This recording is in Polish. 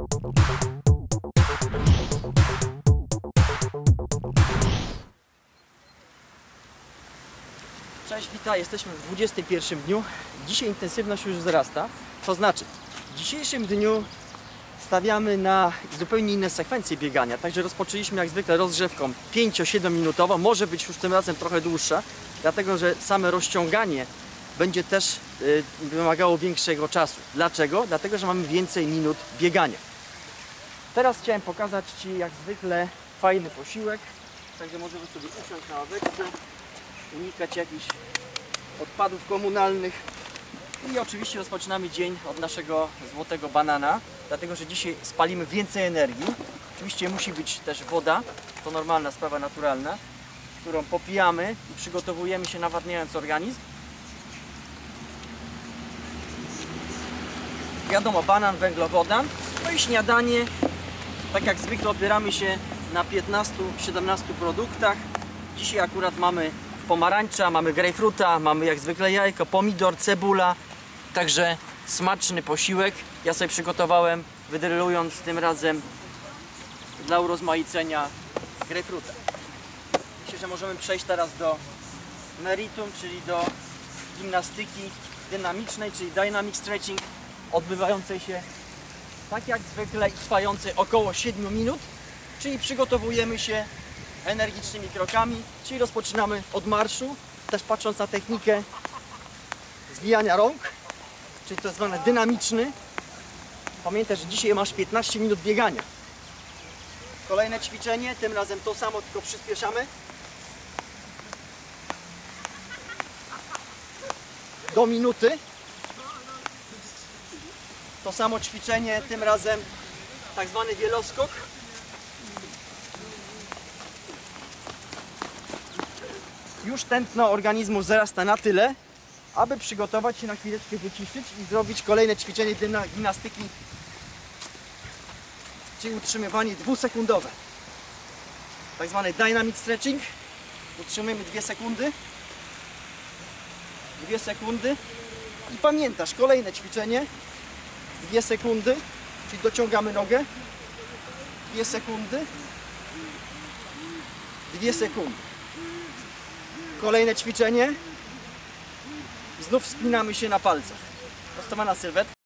Cześć, witaj, jesteśmy w 21 dniu. Dzisiaj intensywność już wzrasta. To znaczy, w dzisiejszym dniu stawiamy na zupełnie inne sekwencje biegania. Także rozpoczęliśmy jak zwykle rozgrzewką 5-7 minutową. Może być już tym razem trochę dłuższa, dlatego że same rozciąganie będzie też wymagało większego czasu. Dlaczego? Dlatego, że mamy więcej minut biegania. Teraz chciałem pokazać Ci jak zwykle fajny posiłek. Także możemy sobie usiąść na ławeczce, unikać jakichś odpadów komunalnych. I oczywiście rozpoczynamy dzień od naszego złotego banana, dlatego że dzisiaj spalimy więcej energii. Oczywiście musi być też woda, to normalna sprawa, naturalna, którą popijamy i przygotowujemy się, nawadniając organizm. Wiadomo, banan, węglowodan. No i śniadanie, tak jak zwykle opieramy się na 15-17 produktach. Dzisiaj akurat mamy pomarańcza, mamy grejpfruta, mamy jak zwykle jajko, pomidor, cebula. Także smaczny posiłek. Ja sobie przygotowałem, wydrylując tym razem dla urozmaicenia grejpfruta. Myślę, że możemy przejść teraz do meritum, czyli do gimnastyki dynamicznej, czyli dynamic stretching, odbywającej się tak jak zwykle i trwającej około 7 minut, czyli przygotowujemy się energicznymi krokami, czyli rozpoczynamy od marszu, też patrząc na technikę zwijania rąk, czyli to zwany dynamiczny. Pamiętaj, że dzisiaj masz 15 minut biegania. Kolejne ćwiczenie, tym razem to samo, tylko przyspieszamy. Do minuty. To samo ćwiczenie, tym razem tak zwany wieloskok. Już tętno organizmu wzrasta na tyle, aby przygotować się na chwileczkę, wyciszyć i zrobić kolejne ćwiczenie gimnastyki, czyli utrzymywanie 2-sekundowe. Tak zwany dynamic stretching. Utrzymujemy 2 sekundy. 2 sekundy. I pamiętasz, kolejne ćwiczenie. 2 sekundy, czyli dociągamy nogę. 2 sekundy. 2 sekundy. Kolejne ćwiczenie. Znów wspinamy się na palcach. Prostowana sylwetka.